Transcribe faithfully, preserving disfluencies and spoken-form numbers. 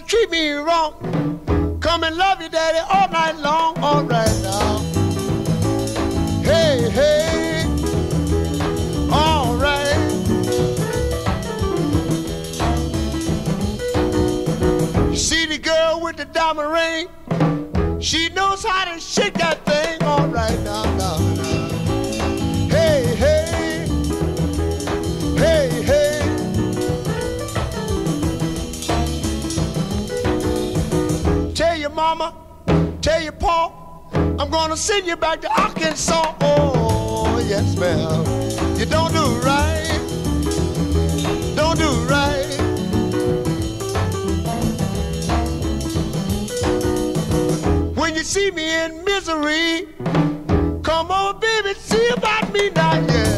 treat me wrong. Come and love you, daddy, all night long. All right now. Hey, hey. All right. You see the girl with the diamond ring? She knows how to shake that thing. All right now, now, now. Hey, hey. Hey, hey. Tell your mama, tell your pa, I'm gonna send you back to Arkansas. Oh, yes, ma'am. You don't do right. Don't do right. When you see me in misery, come on, baby, see about me now, yeah.